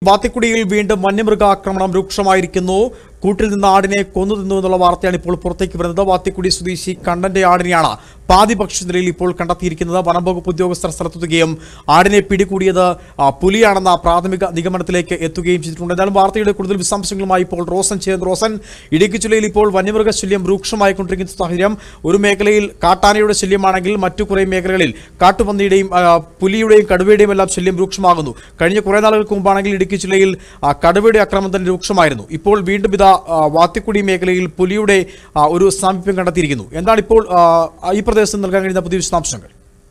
വാത്തിക്കുടിയിൽ വീണ്ടും വന്യമൃഗാക്രമണം രൂക്ഷമായിരിക്കുന്നു. കൂട്ടിൽ നിന്ന് ആടിനെ കൊന്നു തിന്നു എന്നുള്ള വാർത്തയാണ് ഇപ്പോൾ പുറത്തേക്ക് വരുന്നത്. വാത്തിക്കുടി സ്വദേശി കണ്ണന്റെ ആടിനെയാണ് പാതിപക്ഷ നിലയിൽ ഇപ്പോൾ കണ്ടെത്തിയിരിക്കുന്നത്. വനംവകുപ്പ് ഉദ്യോഗസ്ഥർ സ്ഥലത്തെത്തുകയും ആടിനെ പിടികൂടിയത് പുലിയാണെന്ന പ്രാഥമിക നിഗമനത്തിലേക്ക് എത്തുകയും ചെയ്തിട്ടുണ്ട്. എന്തായാലും വാർത്തയുടെ കൂടുതൽ വിശദാംശങ്ങളുമായി ഇപ്പോൾ റോസൻ ചേർന്ന്. റോസൻ, ഇടുക്കി ജില്ലയിൽ ഇപ്പോൾ വന്യമൃഗശല്യം രൂക്ഷമായിക്കൊണ്ടിരിക്കുന്ന സാഹചര്യം. ഒരു മേഖലയിൽ കാട്ടാനയുടെ ശല്യമാണെങ്കിൽ മറ്റു കുറേ മേഖലകളിൽ കാട്ടുപന്നിയുടെയും പുലിയുടെയും കടുവയുടെയും എല്ലാം ശല്യം രൂക്ഷമാകുന്നു. കഴിഞ്ഞ കുറേ നാളുകൾക്ക് മുമ്പാണെങ്കിൽ ഇടുക്കി ജില്ലയിൽ കടുവയുടെ ആക്രമണം തന്നെ രൂക്ഷമായിരുന്നു. ഇപ്പോൾ വീണ്ടും ഇതാ വാത്തിക്കുടി മേഖലയിൽ പുലിയുടെ ഒരു സാമീപ്യം കണ്ടെത്തിയിരിക്കുന്നു. എന്താണ് ഇപ്പോൾ ഈ പ്രദേശത്ത് നൽകാൻ കഴിയുന്ന പുതിയ വിശദാംശങ്ങൾ?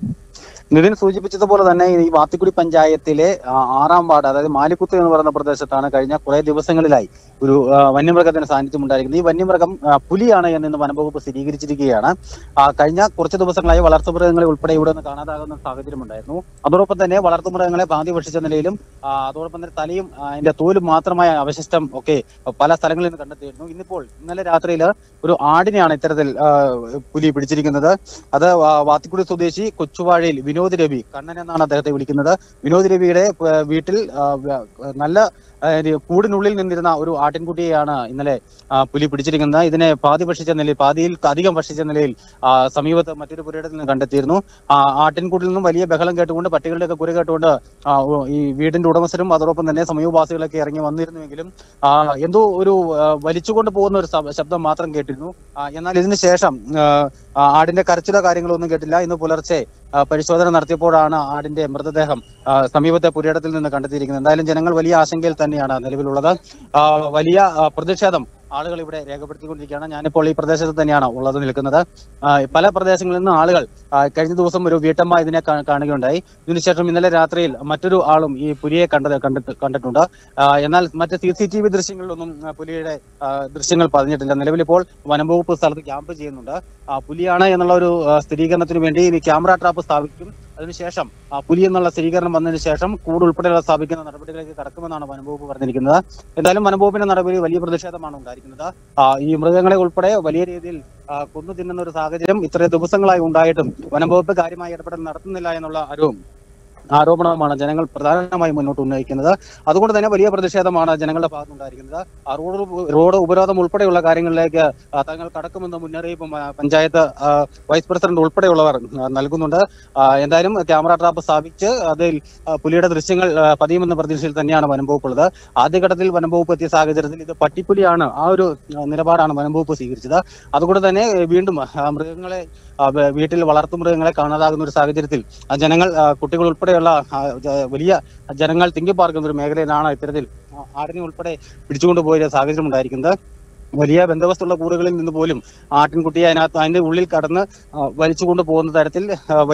നിതിൻ സൂചിപ്പിച്ചതുപോലെ തന്നെ ഈ വാത്തിക്കുടി പഞ്ചായത്തിലെ 6ാം വാർഡ്, അതായത് മാലിക്കുത്ത് എന്ന് പറയുന്ന പ്രദേശത്താണ് കഴിഞ്ഞ കുറെ ദിവസങ്ങളിലായി ഒരു വന്യമൃഗത്തിന്റെ സാന്നിധ്യം ഉണ്ടായിരിക്കുന്നത്. ഈ വന്യമൃഗം പുലിയാണ് എന്ന് വനംവകുപ്പ് സ്ഥിരീകരിച്ചിരിക്കുകയാണ്. കഴിഞ്ഞ കുറച്ച് ദിവസങ്ങളായി വളർത്തുമൃഗങ്ങളെ ഉൾപ്പെടെ ഇവിടെ നിന്ന് കാണാതാകുന്ന സാഹചര്യം ഉണ്ടായിരുന്നു. അതോടൊപ്പം തന്നെ വളർത്തുമൃഗങ്ങളെ പാതി ഭക്ഷിച്ച നിലയിലും അതോടൊപ്പം തന്നെ തലയും അതിന്റെ തോലും മാത്രമായ അവശിഷ്ടം ഒക്കെ പല സ്ഥലങ്ങളിൽ നിന്ന് കണ്ടെത്തിയിരുന്നു. ഇന്നലെ രാത്രിയിൽ ഒരു ആടിനെയാണ് ഇത്തരത്തിൽ പുലി പിടിച്ചിരിക്കുന്നത്. അത് വാത്തിക്കുടി സ്വദേശി കൊച്ചുവാഴയിൽ വിനോദ് രവി, കണ്ണൻ എന്നാണ് അദ്ദേഹത്തെ വിളിക്കുന്നത്. വിനോദ് രവിയുടെ വീട്ടിൽ നല്ല കൂടിനുള്ളിൽ നിന്നിരുന്ന ഒരു ആട്ടിൻകുട്ടിയെയാണ് ഇന്നലെ പുലി പിടിച്ചിരിക്കുന്നത്. ഇതിനെ പാതിയിൽ അധികം ഭക്ഷിച്ച നിലയിൽ സമീപത്ത് മറ്റൊരു പുരയിടത്തിൽ നിന്ന് കണ്ടെത്തിയിരുന്നു. ആട്ടിൻകൂട്ടിൽ നിന്നും വലിയ ബഹളം കേട്ടുകൊണ്ട്, പട്ടികളുടെ ഒക്കെ കുര കേട്ടുകൊണ്ട് ഈ വീടിന്റെ ഉടമസ്ഥരും അതോടൊപ്പം തന്നെ സമീപവാസികളൊക്കെ ഇറങ്ങി വന്നിരുന്നുവെങ്കിലും എന്തോ ഒരു വലിച്ചുകൊണ്ട് പോകുന്ന ഒരു ശബ്ദം മാത്രം കേട്ടിരുന്നു. എന്നാൽ ഇതിനു ശേഷം ആടിന്റെ കരച്ചിലോ കാര്യങ്ങളോ ഒന്നും കേട്ടില്ല. ഇന്ന് പുലർച്ചെ പരിശോധന നടത്തിയപ്പോഴാണ് ആടിന്റെ മൃതദേഹം സമീപത്തെ പുരയിടത്തിൽ നിന്ന് കണ്ടെത്തിയിരിക്കുന്നത്. എന്തായാലും ജനങ്ങൾ വലിയ ആശങ്കയിൽ തന്നെയാണ് നിലവിലുള്ളത്. വലിയ പ്രതിഷേധം ആളുകൾ ഇവിടെ രേഖപ്പെടുത്തിക്കൊണ്ടിരിക്കുകയാണ്. ഞാനിപ്പോൾ ഈ പ്രദേശത്ത് തന്നെയാണ് നിൽക്കുന്നത്. പല പ്രദേശങ്ങളിൽ നിന്ന് ആളുകൾ കഴിഞ്ഞ ദിവസം ഒരു വീട്ടമ്മ ഇതിനെ കാണുകയുണ്ടായി. ഇതിനുശേഷം ഇന്നലെ രാത്രിയിൽ മറ്റൊരു ആളും ഈ പുലിയെ കണ്ടിട്ടുണ്ട്. എന്നാൽ മറ്റ് CCTV ദൃശ്യങ്ങളിലൊന്നും പുലിയുടെ ദൃശ്യങ്ങൾ പതിഞ്ഞിട്ടില്ല. നിലവിലിപ്പോൾ വനംവകുപ്പ് സ്ഥലത്ത് ക്യാമ്പ് ചെയ്യുന്നുണ്ട്. പുലിയാണ് എന്നുള്ള ഒരു സ്ഥിരീകരണത്തിന് വേണ്ടി ഇനി ക്യാമറ ട്രാപ്പ് സ്ഥാപിക്കും. അതിനുശേഷം പുലി എന്നുള്ള സ്ഥിരീകരണം വന്നതിന് ശേഷം കൂട് ഉൾപ്പെടെയുള്ള സ്ഥാപിക്കുന്ന നടപടികളിലേക്ക് കടക്കുമെന്നാണ് വനംവകുപ്പ് പറഞ്ഞിരിക്കുന്നത്. എന്തായാലും വനംവകുപ്പിന്റെ നടപടി വലിയ പ്രതിഷേധമാണ് ഉണ്ടായിരിക്കുന്നത്. ഈ മൃഗങ്ങളെ ഉൾപ്പെടെ വലിയ രീതിയിൽ കൊന്നു തിന്നുന്ന ഒരു സാഹചര്യം ഇത്രയും ദിവസങ്ങളായി ഉണ്ടായിട്ടും വനംവകുപ്പ് കാര്യമായി ഇടപെടൽ നടത്തുന്നില്ല എന്നുള്ള ആരോപണമാണ് ജനങ്ങൾ പ്രധാനമായും മുന്നോട്ട് ഉന്നയിക്കുന്നത്. അതുകൊണ്ട് തന്നെ വലിയ പ്രതിഷേധമാണ് ജനങ്ങളുടെ ഭാഗത്തുണ്ടായിരിക്കുന്നത്. റോഡ് ഉപരോധം ഉൾപ്പെടെയുള്ള കാര്യങ്ങളിലേക്ക് തങ്ങൾ കടക്കുമെന്ന മുന്നറിയിപ്പും പഞ്ചായത്ത് വൈസ് പ്രസിഡന്റ് ഉൾപ്പെടെയുള്ളവർ നൽകുന്നുണ്ട്. എന്തായാലും ക്യാമറ ട്രാപ്പ് സ്ഥാപിച്ച് അതിൽ പുലിയുടെ ദൃശ്യങ്ങൾ പതിയുമെന്ന പ്രതീക്ഷയിൽ തന്നെയാണ് വനംവകുപ്പ് ഉള്ളത്. ആദ്യഘട്ടത്തിൽ വനംവകുപ്പ് എത്തിയ സാഹചര്യത്തിൽ ഇത് പട്ടിപ്പുലിയാണ്, ആ ഒരു നിലപാടാണ് വനംവകുപ്പ് സ്വീകരിച്ചത്. അതുകൊണ്ട് തന്നെ വീണ്ടും മൃഗങ്ങളെ വീട്ടിൽ വളർത്തുമൃഗങ്ങളെ കാണാതാകുന്ന ഒരു സാഹചര്യത്തിൽ ജനങ്ങൾ, കുട്ടികൾ ഉൾപ്പെടെയുള്ള വലിയ ജനങ്ങൾ തിങ്ങിപ്പാർക്കുന്ന ഒരു മേഖലയിലാണ് ഇത്തരത്തിൽ ആടിനെ ഉൾപ്പെടെ പിടിച്ചുകൊണ്ടുപോയ സാഹചര്യം ഉണ്ടായിരിക്കുന്നത്. വലിയ ബന്ധവസ്തുള്ള കൂടുകളിൽ നിന്ന് പോലും ആട്ടിൻകുട്ടിയെ അതിന്റെ ഉള്ളിൽ കടന്ന് വലിച്ചുകൊണ്ട് പോകുന്ന തരത്തിൽ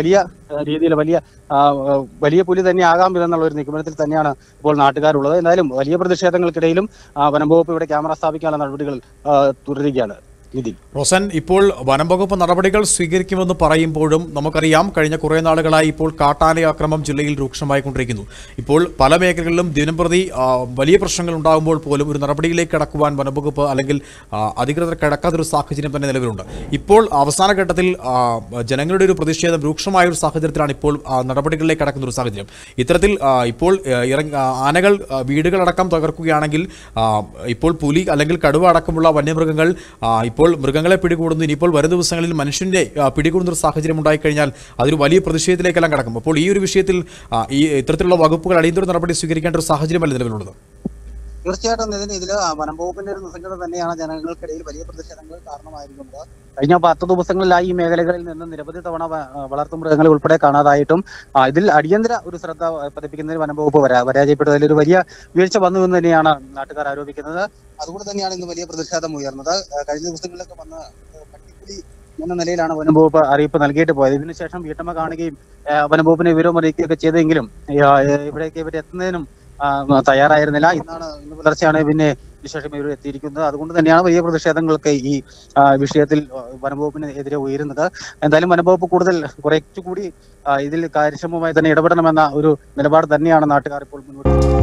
വലിയ പുലി തന്നെ ആകാം എന്നുള്ള ഒരു നിഗമനത്തിൽ തന്നെയാണ് ഇപ്പോൾ നാട്ടുകാരുള്ളത്. എന്തായാലും വലിയ പ്രതിഷേധങ്ങൾക്കിടയിലും വനംവകുപ്പ് ഇവിടെ ക്യാമറ സ്ഥാപിക്കാനുള്ള നടപടികൾ തുടരുകയാണ്. റോസൻ, ഇപ്പോൾ വനംവകുപ്പ് നടപടികൾ സ്വീകരിക്കുമെന്ന് പറയുമ്പോഴും നമുക്കറിയാം കഴിഞ്ഞ കുറേ നാളുകളായി ഇപ്പോൾ കാട്ടാന ആക്രമണം ജില്ലയിൽ രൂക്ഷമായിക്കൊണ്ടിരിക്കുന്നു. ഇപ്പോൾ പല മേഖലകളിലും ദിനംപ്രതി വലിയ പ്രശ്നങ്ങൾ ഉണ്ടാകുമ്പോൾ പോലും ഒരു നടപടിയിലേക്ക് കടക്കുവാൻ വനംവകുപ്പ് അല്ലെങ്കിൽ അധികൃതർ കിടക്കാത്തൊരു സാഹചര്യം തന്നെ നിലവിലുണ്ട്. ഇപ്പോൾ അവസാന ഘട്ടത്തിൽ ജനങ്ങളുടെ ഒരു പ്രതിഷേധം രൂക്ഷമായ ഒരു സാഹചര്യത്തിലാണ് ഇപ്പോൾ നടപടികളിലേക്ക് കടക്കുന്ന ഒരു സാഹചര്യം. ഇത്തരത്തിൽ ഇപ്പോൾ ആനകൾ വീടുകളടക്കം തകർക്കുകയാണെങ്കിൽ ഇപ്പോൾ പുലി അല്ലെങ്കിൽ കടുവ അടക്കമുള്ള വന്യമൃഗങ്ങൾ ഇപ്പോൾ മൃഗങ്ങളെ പിടികൂടുന്നു. ഇനിയിപ്പോൾ വരും ദിവസങ്ങളിൽ മനുഷ്യന്റെ പിടികൂടുന്ന ഒരു സാഹചര്യം ഉണ്ടായിക്കഴിഞ്ഞാൽ അതൊരു വലിയ പ്രതിഷേധത്തിലേക്കെല്ലാം കടക്കും. അപ്പോൾ ഈ ഒരു വിഷയത്തിൽ ഇത്തരത്തിലുള്ള വകുപ്പുകൾ അടിയന്തര നടപടി സ്വീകരിക്കേണ്ട ഒരു സാഹചര്യമല്ല നിലവിലുള്ളത്. തീർച്ചയായിട്ടും ഇതിൽ വനംവകുപ്പിന്റെ ഒരു നിസ്സംഗത തന്നെയാണ് ജനങ്ങൾക്കിടയിൽ വലിയ പ്രതിഷേധങ്ങൾ കാരണമായിരിക്കുന്നത്. കഴിഞ്ഞ 10 ദിവസങ്ങളിലായി ഈ മേഖലകളിൽ നിന്ന് നിരവധി തവണ വളർത്തുമൃഗങ്ങളെ ഉൾപ്പെടെ കാണാതായിട്ടും ഇതിൽ അടിയന്തര ഒരു ശ്രദ്ധ പതിപ്പിക്കുന്നതിന് വനംവകുപ്പ് പരാജയപ്പെട്ടതിൽ ഒരു വലിയ വീഴ്ച വന്നു എന്ന് തന്നെയാണ് നാട്ടുകാർ ആരോപിക്കുന്നത്. അതുകൊണ്ട് തന്നെയാണ് ഇന്ന് വലിയ പ്രതിഷേധം ഉയർന്നത്. കഴിഞ്ഞ ദിവസങ്ങളിലൊക്കെ വന്ന് പട്ടിപ്പുലി എന്ന നിലയിലാണ് വനംവകുപ്പ് അറിയിപ്പ് നൽകിയിട്ട് പോയത്. ഇതിനുശേഷം വീട്ടമ്മ കാണുകയും വനംവകുപ്പിനെ വിവരം അറിയിക്കുകയൊക്കെ ചെയ്തെങ്കിലും ഇവിടേക്ക് ഇവർ എത്തുന്നതിനും തയ്യാറായിരുന്നില്ല. ഇന്ന് പുലർച്ചെയാണ് പിന്നെ വിശേഷം ഇവർ എത്തിയിരിക്കുന്നത്. അതുകൊണ്ട് തന്നെയാണ് വലിയ പ്രതിഷേധങ്ങൾക്ക് ഈ വിഷയത്തിൽ വനംവകുപ്പിന് എതിരെ ഉയരുന്നത്. എന്തായാലും വനംവകുപ്പ് കുറച്ചുകൂടി ഇതിൽ കാര്യക്ഷമമായി തന്നെ ഇടപെടണമെന്ന ഒരു നിലപാട് തന്നെയാണ് നാട്ടുകാർ ഇപ്പോൾ മുന്നോട്ട്